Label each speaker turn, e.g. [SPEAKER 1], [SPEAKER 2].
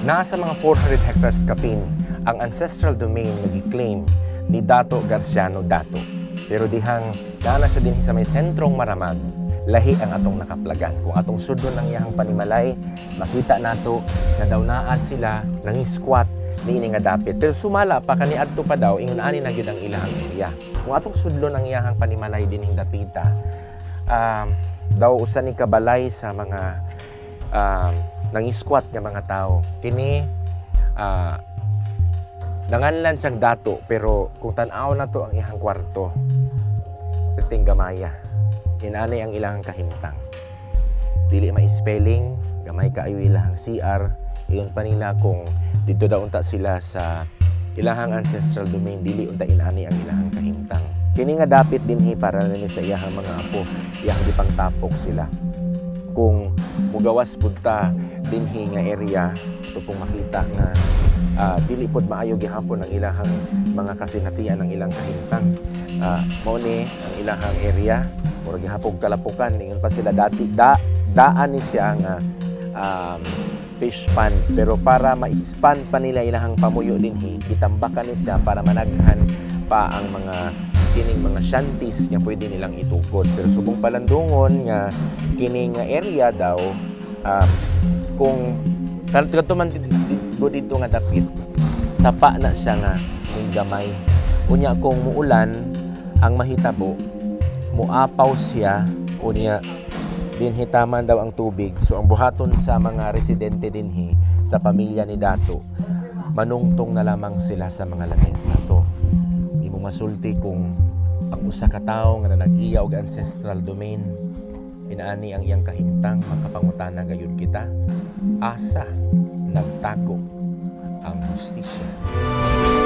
[SPEAKER 1] Nasa mga 400 hectares kapin ang ancestral domain na gi-claim ni Datu Graciano Datu. Pero dihang dana siya din sa may sentrong Maramag, lahi ang atong nakaplagan. Kung atong sudon ng iyahang panimalay, makita nato na daw naa sila nangisquat ni ini nga dapit. Pero sumala pa kaniadto pa daw ingon ani na gyud ang ilahang area. Kung atong sudlon ng iyahang panimalay dinhing dapita, daw usa ni kabalay sa mga nangisquat nga mga tao. Kini nanganlan siyang Datu, pero kung tan-aw na to ang iyang kwarto, piting gamaya. Inani ang ilang kahimtang. Dili ma-spelling, gamay kaayo ilahang CR. Iyon pa nila kung dito daw unta sila sa ilahang ancestral domain, dili unta inani ang ilahang kahimtang. Kini nga dapit dinhi para nini sa iyahang mga apo, iyang gipangtapok sila. Kung mugawas pud ta dinhi nga area, ito pong makita nga dili pod maayo gihapon ang ilahang mga kasinatian ng ilang kahimtang. Mao ni ang ilahang area, mura gihapon kalapukan, ingon pa sila dati daan ni siya nga fish pond, pero para ma-expand pa nila ilahang pamuyo dinhi, gitambakan ni siya para managhan pa ang mga kining mga shanties nga pwede nilang itukod. Pero subong palandungon nga kining area daw, kung kanto man dito nga dapit, sapa na siya nga ning gamay. Unya kung muulan ang mahitabo, muapaw siya, unya dinhitaman daw ang tubig. So ang buhaton sa mga residente dinhi sa pamilya ni Datu, manungtong na lamang sila sa mga lamesa. So imo masulti kung ang usa ka tawo nga nag-iya og ancestral domain, inaani ang iyang kahimtang, makapangutana gayud kita, asa nagtago ang hustisya.